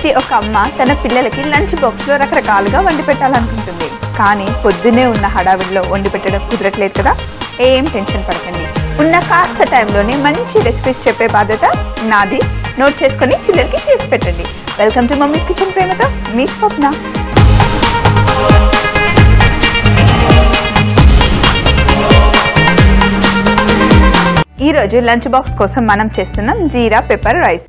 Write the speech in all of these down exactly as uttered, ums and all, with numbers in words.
ప్రతి ఒక్క అమ్మ తన పిల్లలకి లంచ్ బాక్స్ లో రకరకాలుగా వండి పెట్టాలనుకుంటుంది. కానీ పొద్దునే ఉన్న హడావిడిలో వండి పెట్టడం కుదరట్లేదు కదా. ఏం టెన్షన్ పడకండి, ఉన్న కాస్త టైంలోనే మంచి రెసిపీస్ చెప్పే బాధ్యత నాది. నోట్ చేసుకొని పిల్లలకి చేసి పెట్టండి. వెల్కమ్ టు మమ్మీస్ కిచెన్ ప్రేమతో మీ స్వప్న. ఈ రోజు లంచ్ బాక్స్ కోసం మనం చేస్తున్నాం జీరా పెప్పర్ రైస్.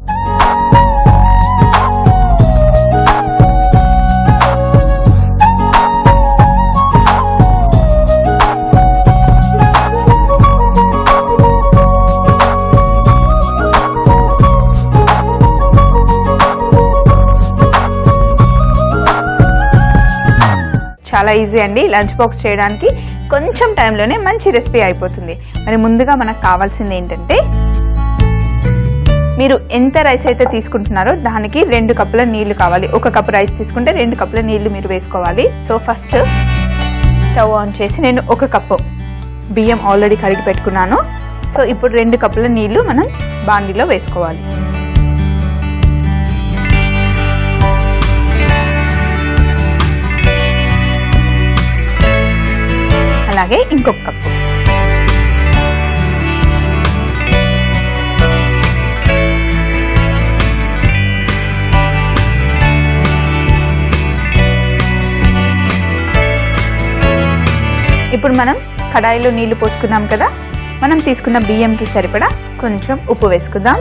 చాలా ఈజీ అండి లంచ్ బాక్స్ చేయడానికి. కొంచెం టైంలోనే మంచి రెసిపీ అయిపోతుంది. మరి ముందుగా మనకు కావాల్సింది ఏంటంటే, మీరు ఎంత రైస్ అయితే తీసుకుంటున్నారో దానికి రెండు కప్పుల నీళ్లు కావాలి. ఒక కప్పు రైస్ తీసుకుంటే రెండు కప్పుల నీళ్లు మీరు వేసుకోవాలి. సో ఫస్ట్ స్టవ్ ఆన్ చేసి నేను ఒక కప్పు బియ్యం ఆల్రెడీ కడిగి పెట్టుకున్నాను. సో ఇప్పుడు రెండు కప్పుల నీళ్లు మనం బాండీలో వేసుకోవాలి. అలాగే ఇంకొక కప్పు. ఇప్పుడు మనం కడాయిలో నీళ్లు పోసుకున్నాం కదా, మనం తీసుకున్న బియ్యంకి సరిపడా కొంచెం ఉప్పు వేసుకుందాం.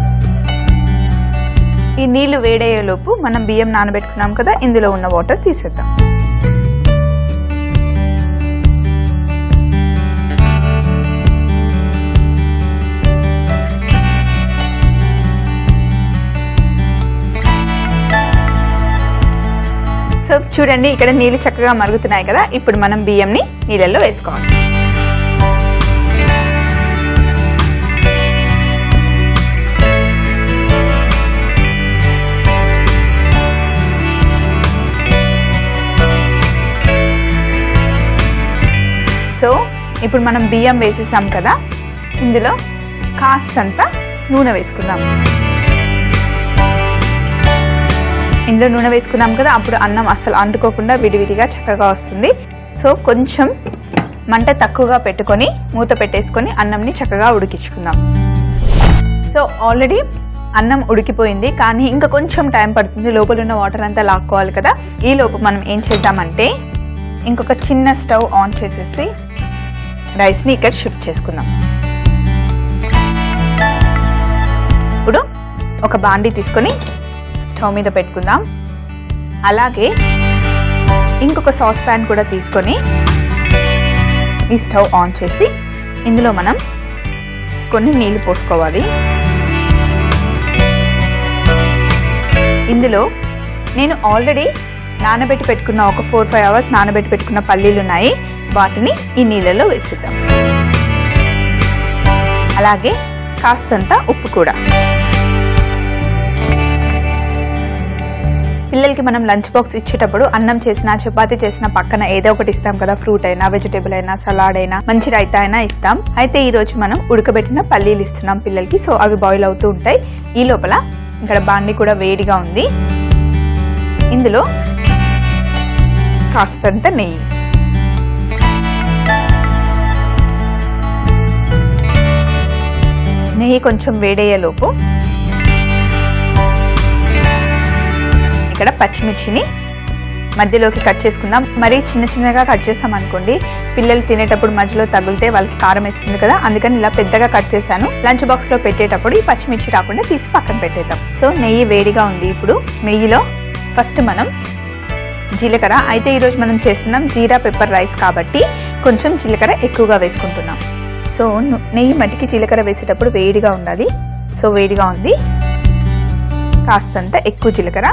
ఈ నీళ్లు వేడయ్యేలోపు మనం బియ్యం నానబెట్టుకున్నాం కదా, ఇందులో ఉన్న వాటర్ తీసేద్దాం. సో చూడండి, ఇక్కడ నీళ్ళు చక్కగా మరుగుతున్నాయి కదా. ఇప్పుడు మనం బియ్యంని నీళ్ళల్లో వేసుకోవాలి. సో ఇప్పుడు మనం బియ్యం వేసేసాం కదా, ఇందులో కాస్తంత నూనె వేసుకుందాం. ఇందులో నూనె వేసుకున్నాం కదా, అప్పుడు అన్నం అసలు అంటుకోకుండా విడివిడిగా చక్కగా వస్తుంది. సో కొంచెం మంట తక్కువగా పెట్టుకొని మూత పెట్టేసుకొని అన్నంని చక్కగా ఉడికించుకుందాం. సో ఆల్రెడీ అన్నం ఉడికిపోయింది, కానీ ఇంకా కొంచెం టైం పడుతుంది. లోపల ఉన్న వాటర్ అంతా లాక్కోవాలి కదా. ఈ లోపు మనం ఏం చేద్దామంటే, ఇంకొక చిన్న స్టవ్ ఆన్ చేసేసి రైస్ని ఇక్కడ షిఫ్ట్ చేసుకుందాం. ఇప్పుడు ఒక బాండీ తీసుకొని స్టవ్ మీద పెట్టుకుందాం. అలాగే ఇంకొక సాస్ ప్యాన్ కూడా తీసుకొని ఈ స్టవ్ ఆన్ చేసి ఇందులో మనం కొన్ని నీళ్లు పోసుకోవాలి. ఇందులో నేను ఆల్రెడీ నానబెట్టి పెట్టుకున్న ఒక ఫోర్ ఫైవ్ అవర్స్ నానబెట్టి పెట్టుకున్న పల్లీలు ఉన్నాయి, వాటిని ఈ నీళ్ళలో వేసిద్దాం. అలాగే కాస్తంత ఉప్పు కూడా. పిల్లలకి మనం లంచ్ బాక్స్ ఇచ్చేటప్పుడు అన్నం చేసినా చపాతీ చేసినా పక్కన ఏదో ఒకటి ఇస్తాం కదా. ఫ్రూట్ అయినా, వెజిటేబుల్ అయినా, సలాడ్ అయినా, మంచి రైతా అయినా ఇస్తాం. అయితే ఈ రోజు మనం ఉడకబెట్టిన పల్లీలు ఇస్తున్నాం పిల్లలకి. సో అవి బాయిల్ అవుతూ ఉంటాయి. ఈ లోపల ఇక్కడ బాండీ కూడా వేడిగా ఉంది. ఇందులో కాస్తంత నెయ్యి, నెయ్యి కొంచెం వేడయ్యేలోపు ఇక్కడ పచ్చిమిర్చిని మధ్యలోకి కట్ చేసుకుందాం. మరీ చిన్న చిన్నగా కట్ చేస్తాం అనుకోండి, పిల్లలు తినేటప్పుడు మధ్యలో తగిలితే వాళ్ళకి కారం వేస్తుంది కదా. అందుకని ఇలా పెద్దగా కట్ చేశాను. లంచ్ బాక్స్ లో పెట్టేటప్పుడు ఈ పచ్చిమిర్చి రాకుండా తీసి పక్కన పెట్టేద్దాం. సో నెయ్యి వేడిగా ఉంది. ఇప్పుడు నెయ్యిలో ఫస్ట్ మనం జీలకర్ర, అయితే ఈరోజు మనం చేస్తున్నాం జీరా పెప్పర్ రైస్ కాబట్టి కొంచెం జీలకర్ర ఎక్కువగా వేసుకుంటున్నాం. సో నెయ్యి మట్టికి జీలకర్ర వేసేటప్పుడు వేడిగా ఉండాలి. సో వేడిగా ఉంది, కాస్తంత ఎక్కువ జీలకర్ర.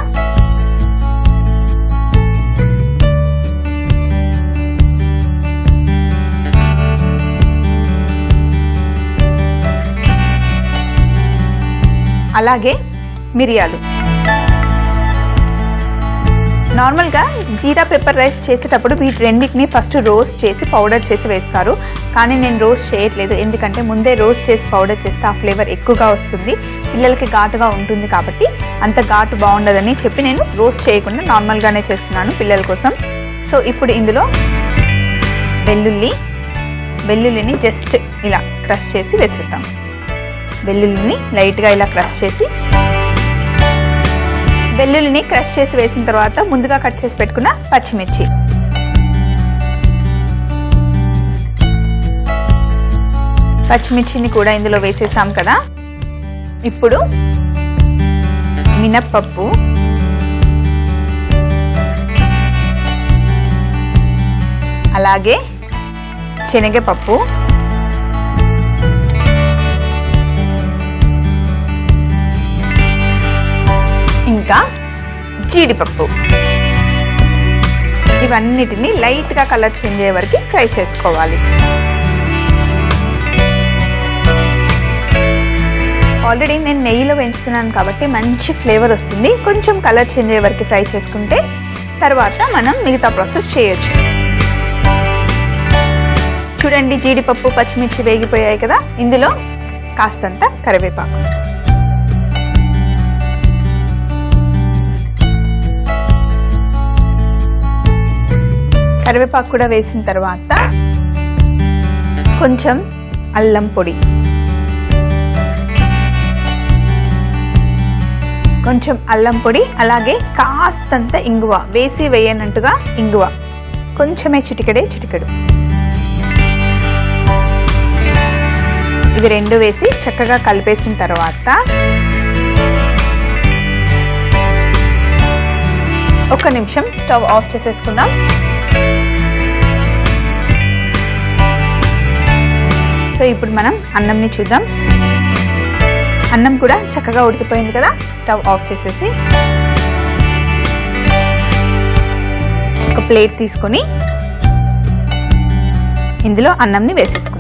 అలాగే మిరియాలు, నార్మల్గా జీరా పెప్పర్ రైస్ చేసేటప్పుడు వీటి రెండింటిని ఫస్ట్ రోస్ట్ చేసి పౌడర్ చేసి వేస్తారు. కానీ నేను రోస్ట్ చేయట్లేదు, ఎందుకంటే ముందే రోస్ట్ చేసి పౌడర్ చేస్తే ఆ ఫ్లేవర్ ఎక్కువగా వస్తుంది, పిల్లలకి ఘాటుగా ఉంటుంది కాబట్టి అంత ఘాటు బాగుండదని చెప్పి నేను రోస్ట్ చేయకుండా నార్మల్గానే చేస్తున్నాను పిల్లల కోసం. సో ఇప్పుడు ఇందులో వెల్లుల్లి వెల్లుల్లిని జస్ట్ ఇలా క్రష్ చేసి వేసేద్దాం. వెల్లుల్లిని లైట్గా ఇలా క్రష్ చేసి వెల్లుల్లిని క్రష్ చేసి వేసిన తర్వాత ముందుగా కట్ చేసి పెట్టుకున్న పచ్చిమిర్చి, పచ్చిమిర్చిని కూడా ఇందులో వేసేసాం కదా. ఇప్పుడు మినప్పప్పు, అలాగే శనగపప్పు, ఇంకా జీడిపప్పు, ఇవన్నిటిని లైట్గా కలర్ చేంజ్ అయ్యే వరకు ఫ్రై చేసుకోవాలి. ఆల్రెడీ నేను నెయ్యిలో వేయించుతున్నాను కాబట్టి మంచి ఫ్లేవర్ వస్తుంది. కొంచెం కలర్ చేంజ్ అయ్యే వరకు ఫ్రై చేసుకుంటే తర్వాత మనం మిగతా ప్రాసెస్ చేయొచ్చు. చూడండి, జీడిపప్పు పచ్చిమిర్చి వేగిపోయాయి కదా. ఇందులో కాస్తంత కరివేపాకు, కరివేపాకు కూడా వేసిన తర్వాత కొంచెం అల్లం పొడి, కొంచెం అల్లం పొడి అలాగే కాస్తంత ఇంగువ, వేసి వేయనట్టుగా ఇంగువ కొంచెమే, చిటికెడే చిటికెడు, ఇవి రెండు వేసి చక్కగా కలిపేసిన తర్వాత ఒక నిమిషం స్టవ్ ఆఫ్ చేసేసుకుందాం. సో ఇప్పుడు మనం అన్నంని చూద్దాం. అన్నం కూడా చక్కగా ఉడికిపోయింది కదా. స్టవ్ ఆఫ్ చేసేసి ఒక ప్లేట్ తీసుకొని ఇందులో అన్నంని వేసేసుకుందాం.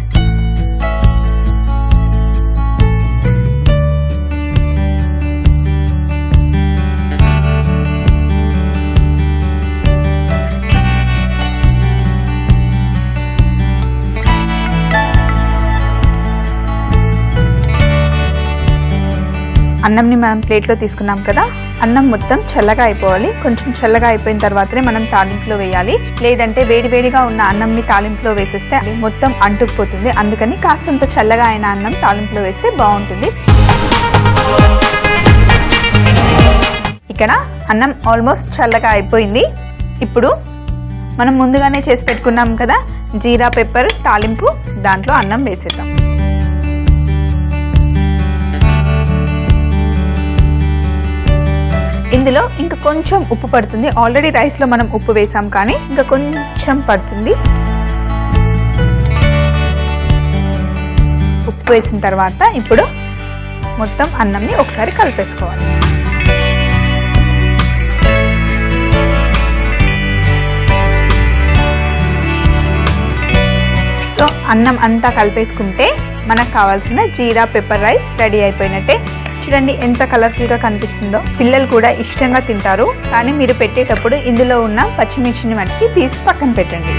అన్నంని మనం ప్లేట్లో తీసుకున్నాం కదా. అన్నం మొత్తం చల్లగా అయిపోవాలి. కొంచెం చల్లగా అయిపోయిన తర్వాతనే మనం తాలింపులో వేయాలి, లేదంటే వేడివేడిగా ఉన్న అన్నంని తాలింపులో వేసేస్తే అది మొత్తం అంటుకుపోతుంది. అందుకని కాస్తంత చల్లగా అయిన అన్నం తాలింపులో వేస్తే బాగుంటుంది. ఇక్కడ అన్నం ఆల్మోస్ట్ చల్లగా అయిపోయింది. ఇప్పుడు మనం ముందుగానే చేసి పెట్టుకున్నాం కదా జీరా పెప్పర్ తాలింపు, దాంట్లో అన్నం వేసేద్దాం. ఇందులో ఇంకా కొంచెం ఉప్పు పడుతుంది. ఆల్రెడీ రైస్లో మనం ఉప్పు వేసాం కానీ ఇంకా కొంచెం పడుతుంది. ఉప్పు వేసిన తర్వాత ఇప్పుడు మొత్తం అన్నంని ఒకసారి కలిపేసుకోవాలి. సో అన్నం అంతా కలిపేసుకుంటే మనకు కావాల్సిన జీరా పెప్పర్ రైస్ రెడీ అయిపోయినట్టే. చూడండి ఎంత కలర్ఫుల్గా కనిపిస్తుందో. పిల్లలు కూడా ఇష్టంగా తింటారు. కానీ మీరు పెట్టేటప్పుడు ఇందులో ఉన్న పచ్చిమిర్చిని మట్టికి తీసి పక్కన పెట్టండి.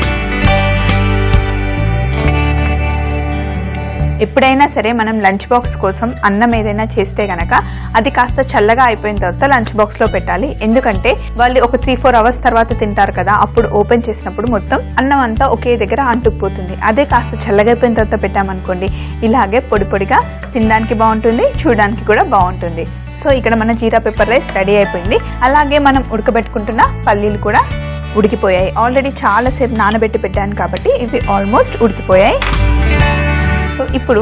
ఎప్పుడైనా సరే మనం లంచ్ బాక్స్ కోసం అన్నం ఏదైనా చేస్తే గనక అది కాస్త చల్లగా అయిపోయిన తర్వాత లంచ్ బాక్స్లో పెట్టాలి. ఎందుకంటే వాళ్ళు ఒక త్రీ ఫోర్ అవర్స్ తర్వాత తింటారు కదా, అప్పుడు ఓపెన్ చేసినప్పుడు మొత్తం అన్నం అంతా ఒకే దగ్గర అంటుకుపోతుంది. అదే కాస్త చల్లగా అయిపోయిన తర్వాత పెట్టామనుకోండి, ఇలాగే పొడి పొడిగా తినడానికి బాగుంటుంది, చూడడానికి కూడా బాగుంటుంది. సో ఇక్కడ మన జీరా పెప్పర్ రైస్ రెడీ అయిపోయింది. అలాగే మనం ఉడకబెట్టుకుంటున్న పల్లీలు కూడా ఉడికిపోయాయి. ఆల్రెడీ చాలాసేపు నానబెట్టి పెట్టాను కాబట్టి ఇవి ఆల్మోస్ట్ ఉడికిపోయాయి. సో ఇప్పుడు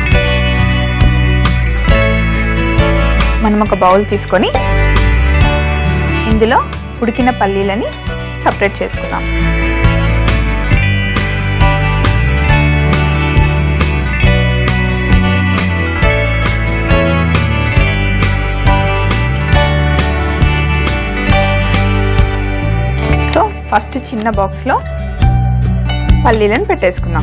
మనం ఒక బౌల్ తీసుకొని ఇందులో ఉడికిన పల్లీలని సపరేట్ చేసుకుందాం. సో ఫస్ట్ చిన్న బాక్స్లో పల్లీలను పెట్టేసుకుందాం.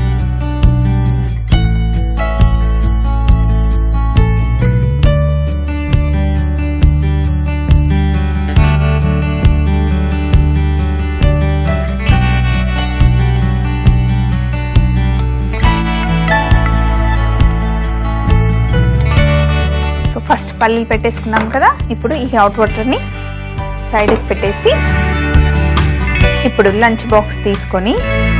పల్లీలు పెట్టేసుకున్నాం కదా, ఇప్పుడు ఈ హాట్ వాటర్ని సైడ్కి పెట్టేసి ఇప్పుడు లంచ్ బాక్స్ తీసుకొని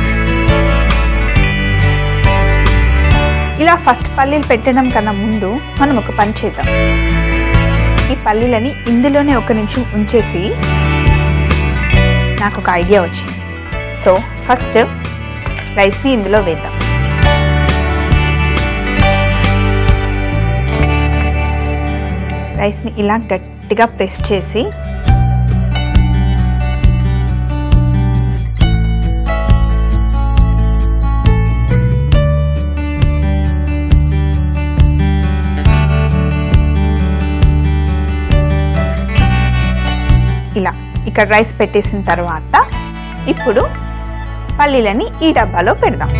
ఇలా ఫస్ట్ పల్లీలు పెట్టడం కన్నా ముందు మనం ఒక పని చేద్దాం. ఈ పల్లీలని ఇందులోనే ఒక నిమిషం ఉంచేసి నాకు ఒక ఐడియా వచ్చింది. సో ఫస్ట్ రైస్ని ఇందులో వేద్దాం. రైస్ని ఇలా గట్టిగా ప్రెస్ చేసి ఇలా ఇక్కడ రైస్ పెట్టేసిన తర్వాత ఇప్పుడు పల్లీలని ఈ డబ్బాలో పెడదాం.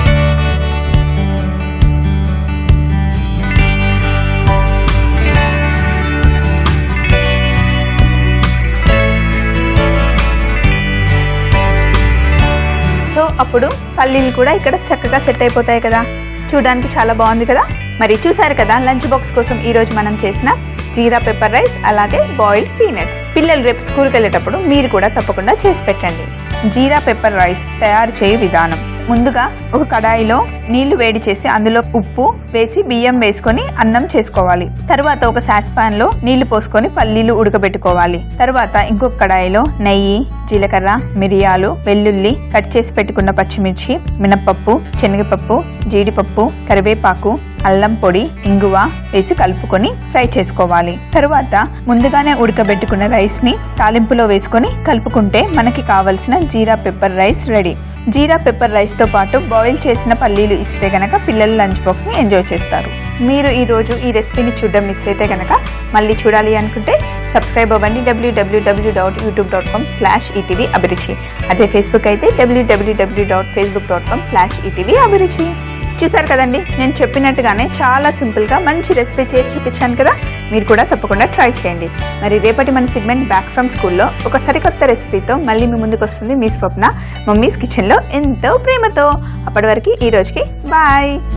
సో అప్పుడు పల్లీలు కూడా ఇక్కడ చక్కగా సెట్ అయిపోతాయి కదా, చూడడానికి చాలా బాగుంది కదా. మరి చూసారు కదా లంచ్ బాక్స్ కోసం ఈ రోజు మనం చేసిన జీరా పెప్పర్ రైస్, అలాగే బాయిల్డ్ పీనట్స్. పిల్లలు రేపు స్కూల్కి వెళ్ళేటప్పుడు మీరు కూడా తప్పకుండా చేసి పెట్టండి. జీరా పెప్పర్ రైస్ తయారు చేయు విధానం: ముందుగా ఒక కడాయిలో నీళ్లు వేడి చేసి అందులో ఉప్పు వేసి బియ్యం వేసుకొని అన్నం చేసుకోవాలి. తర్వాత ఒక సాస్ పాన్ లో నీళ్లు పోసుకొని పల్లీలు ఉడకబెట్టుకోవాలి. తర్వాత ఇంకొక కడాయిలో నెయ్యి, జీలకర్ర, మిరియాలు, వెల్లుల్లి, కట్ చేసి పెట్టుకున్న పచ్చిమిర్చి, మినపప్పు, శనగపప్పు, జీడిపప్పు, కరివేపాకు, అల్లం పొడి, ఇంగువ వేసి కలుపుకొని ఫ్రై చేసుకోవాలి. తర్వాత ముందుగానే ఉడకబెట్టుకున్న రైస్ ని తాలింపులో వేసుకొని కలుపుకుంటే మనకి కావలసిన jeera pepper rice ready. Jeera pepper rice తో పాటు బాయిల్ చేసిన పల్లీలు ఇస్తే గనక పిల్లలు లంచ్ బాక్స్ ని ఎంజాయ్ చేస్తారు. మీరు ఈ రోజు ఈ రెసిపీని చూడడం మిస్ అయితే గనక మళ్ళీ చూడాలి అనుకుంటే సబ్స్క్రైబ్ అవ్వండి WWW dot YouTube dot com slash ETV Abhiruchi. అదే ఫేస్బుక్ అయితే WWW dot Facebook dot com slash ETV Abhiruchi. చూసారు కదండి, నేను చెప్పినట్టుగానే చాలా సింపుల్గా మంచి రెసిపీ చేసి చూపించాను కదా, మీరు కూడా తప్పకుండా ట్రై చేయండి. మరి రేపటి మన సెగ్మెంట్ బ్యాక్ ఫ్రమ్ స్కూల్లో ఒక సరికొత్త రెసిపీతో మళ్ళీ మీ ముందుకు వస్తుంది మీ స్వప్న, మమ్మీస్ కిచెన్లో ఎంతో ప్రేమతో. అప్పటి వరకు ఈ రోజుకి బాయ్.